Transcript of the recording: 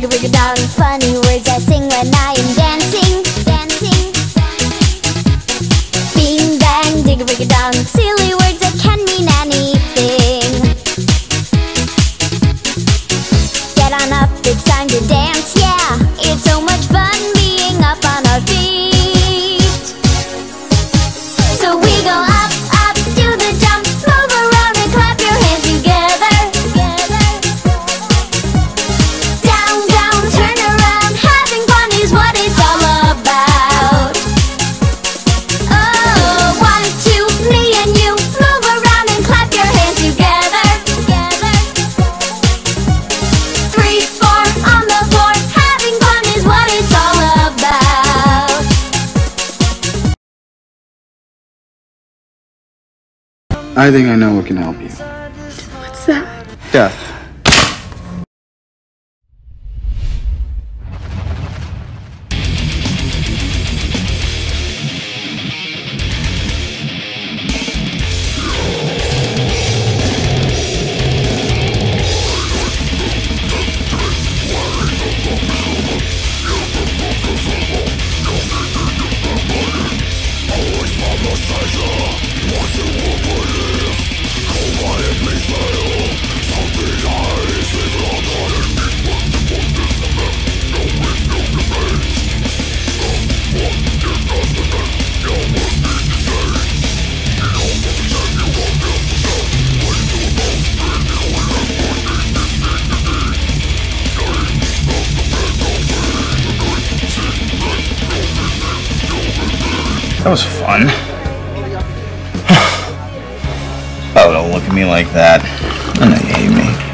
digga digga dong. Funny words I sing when I am dancing, dancing. Bing bang, digga digga dong. Silly words that can mean anything. Get on up, it's time to dance, yeah. It's so much fun being up on our feet. So we go up, up, do the jump, move around and clap your hands together. Down, down, turn around, having fun is what it's all about. Oh, 1, 2, me and you, move around and clap your hands together. 3, 4, on the floor, having fun is what it's all about. I think I know what can help you. What's that? Death. That was fun. Oh, don't look at me like that. I know you hate me.